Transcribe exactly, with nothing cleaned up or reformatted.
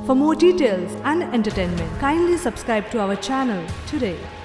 For more details and entertainment, kindly subscribe to our channel today.